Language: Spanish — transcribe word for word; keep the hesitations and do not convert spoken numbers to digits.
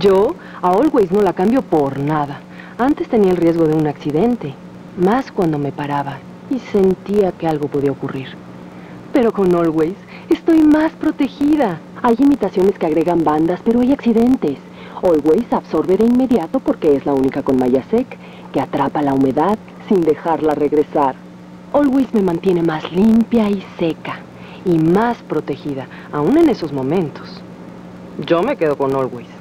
Yo a Always no la cambio por nada. Antes tenía el riesgo de un accidente, más cuando me paraba y sentía que algo podía ocurrir. Pero con Always estoy más protegida. Hay imitaciones que agregan bandas, pero hay accidentes. Always absorbe de inmediato porque es la única con malla sec que atrapa la humedad sin dejarla regresar. Always me mantiene más limpia y seca y más protegida, aún en esos momentos. Yo me quedo con Always.